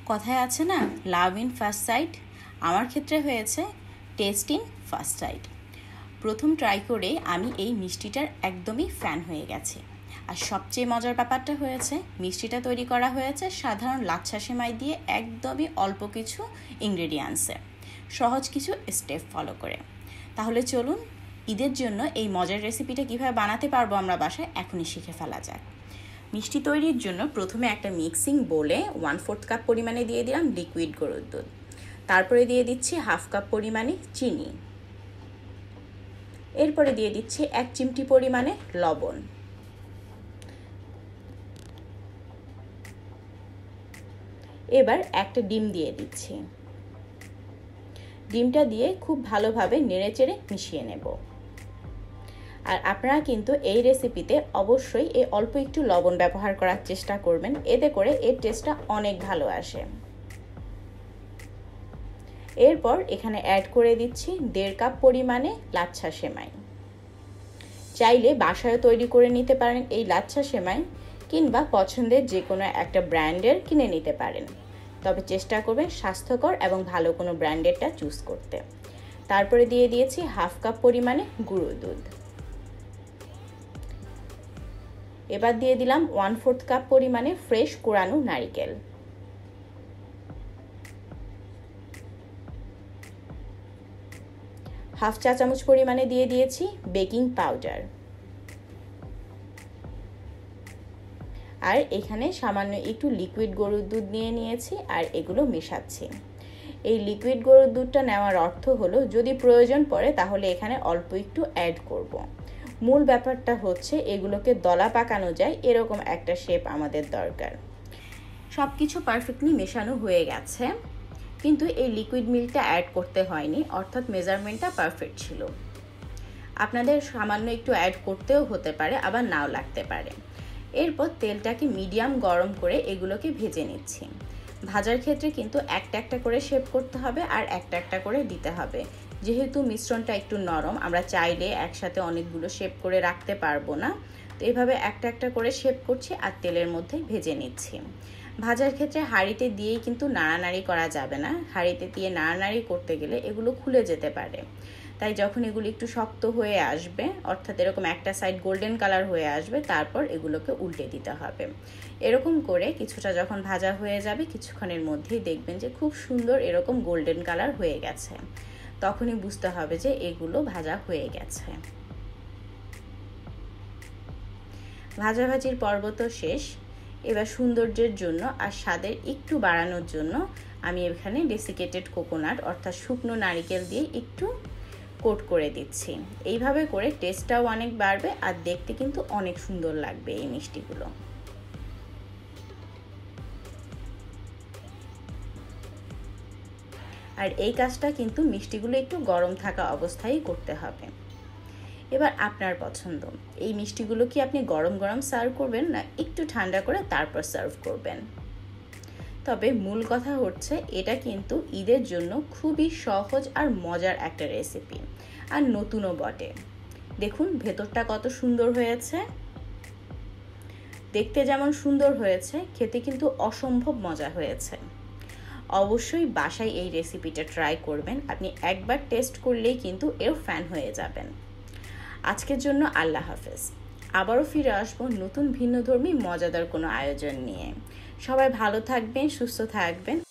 কথায় আছে না, লাভ ইন ফার্স্ট সাইট। আমার ক্ষেত্রে হয়েছে টেস্ট ইন ফার্স্ট সাইট। প্রথম ট্রাই করে আমি এই মিষ্টিটার একদমই ফ্যান হয়ে গেছি। আর সবচেয়ে মজার ব্যাপারটা হয়েছে, মিষ্টিটা তৈরি করা হয়েছে সাধারণ লাচ্ছা সেমাই দিয়ে, একদমই অল্প কিছু ইনগ্রেডিয়েন্টসে, সহজ কিছু স্টেপ ফলো করে। তাহলে চলুন ঈদের জন্য এই মজার রেসিপিটা কীভাবে বানাতে পারবো আমরা বাসায় এখনই শিখে ফেলা যাক। মিষ্টি তৈরির জন্য প্রথমে একটা মিক্সিং বোলে 1/4 কাপ পরিমাণে দিয়ে দিলাম লিকুইড গরুর দুধ। তারপরে দিয়ে দিচ্ছি 1/2 কাপ পরিমাণে চিনি। এরপরে দিয়ে দিচ্ছি 1 চিমটি পরিমাণে লবণ। এবার একটা ডিম দিয়ে দিচ্ছি। ডিমটা দিয়ে খুব ভালোভাবে নেড়েচেড়ে মিশিয়ে নেব। আর আপনারা কিন্তু এই রেসিপিতে অবশ্যই এই অল্প একটু লবণ ব্যবহার করার চেষ্টা করবেন, এতে করে এর টেস্টটা অনেক ভালো আসে। এরপর এখানে অ্যাড করে দিচ্ছি 1.5 কাপ পরিমাণে লাচ্ছা সেমাই। চাইলে বাসায় তৈরি করে নিতে পারেন এই লাচ্ছা সেমাই, কিংবা পছন্দের যে কোনো একটা ব্র্যান্ডের কিনে নিতে পারেন, তবে চেষ্টা করবেন স্বাস্থ্যকর এবং ভালো কোনো ব্র্যান্ডেরটা চুজ করতে। তারপরে দিয়ে দিয়েছি 1/2 কাপ পরিমাণে গুঁড়ো দুধ। এবার দিয়ে দিলাম 1/4 কাপ পরিমাণে ফ্রেশ কোরানো নারকেল। হাফ চা চামচ পরিমাণে দিয়ে দিয়েছি বেকিং পাউডার। আর এখানে সামান্য একটু লিকুইড গরুর দুধ নিয়ে নিয়েছি আর এগুলো মেশাচ্ছি। এই লিকুইড গরুর দুধটা নেওয়ার অর্থ হলো, যদি প্রয়োজন পড়ে তাহলে এখানে অল্প একটু অ্যাড করব। মূল ব্যাপারটা হচ্ছে এগুলোকে দলা পাকানো যায় এরকম একটা শেপ আমাদের দরকার। সব কিছু পারফেক্টলি মেশানো হয়ে গেছে, কিন্তু এই লিকুইড মিল্কটা অ্যাড করতে হয়নি, অর্থাৎ মেজারমেন্টটা পারফেক্ট ছিল। আপনাদের সামান্য একটু অ্যাড করতেও হতে পারে, আবার নাও লাগতে পারে। এরপর তেলটাকে মিডিয়াম গরম করে এগুলোকে ভেজে নিচ্ছি। ভাজার ক্ষেত্রে কিন্তু একটা একটা করে শেপ করতে হবে আর একটা একটা করে দিতে হবে। যেহেতু মিশ্রণটা একটু নরম, আমরা চাইলে একসাথে অনেকগুলো শেপ করে রাখতে পারবো না, তো এইভাবে একটা একটা করে শেপ করছি আর তেলের মধ্যে ভেজে নিচ্ছি। ভাজার ক্ষেত্রে হাঁড়িতে দিয়েই কিন্তু নাড়ানাড়ি করা যাবে না। হাঁড়িতে দিয়ে নাড়ানাড়ি করতে গেলে এগুলো খুলে যেতে পারে। তাই যখন এগুলো একটু শক্ত হয়ে আসবে, অর্থাৎ এরকম একটা সাইড গোল্ডেন কালার হয়ে আসবে, তারপর এগুলোকে উল্টে দিতে হবে। এরকম করে কিছুটা যখন ভাজা হয়ে যাবে, কিছুক্ষণের মধ্যেই দেখবেন যে খুব সুন্দর এরকম গোল্ডেন কালার হয়ে গেছে। তখনই বুঝতে হবে যে এগুলো ভাজা হয়ে গেছে। ভাজাভাজির পর্ব তো শেষ। এবার সৌন্দর্যের জন্য আর স্বাদের একটু বাড়ানোর জন্য আমি এখানে ডেসিকেটেড কোকোনাট অর্থাৎ শুকনো নারকেল দিয়ে একটু কোট করে দিচ্ছি। এইভাবে করে টেস্টটাও অনেক বাড়বে আর দেখতে কিন্তু অনেক সুন্দর লাগবে এই মিষ্টিগুলো। আর এই কাজটা কিন্তু মিষ্টিগুলো একটু গরম থাকা অবস্থায় করতে হবে। এবার আপনার পছন্দ, এই মিষ্টিগুলো কি আপনি গরম গরম সার্ভ করবেন না একটু ঠান্ডা করে তারপর সার্ভ করবেন। তবে মূল কথা হচ্ছে এটা কিন্তু ঈদের জন্য খুবই সহজ আর মজার একটা রেসিপি, আর নতুনও বটে। দেখুন ভেতরটা কত সুন্দর হয়েছে। দেখতে যেমন সুন্দর হয়েছে, খেতে কিন্তু অসম্ভব মজা হয়েছে। অবশ্যই বাসায় এই রেসিপিটা ট্রাই করবেন। আপনি একবার টেস্ট করলেই কিন্তু এর ফ্যান হয়ে যাবেন। আজকের জন্য আল্লাহ হাফেজ। আবারও ফিরে আসবো নতুন ভিন্নধর্মী মজাদার কোনো আয়োজন নিয়ে। সবাই ভালো থাকবেন, সুস্থ থাকবেন।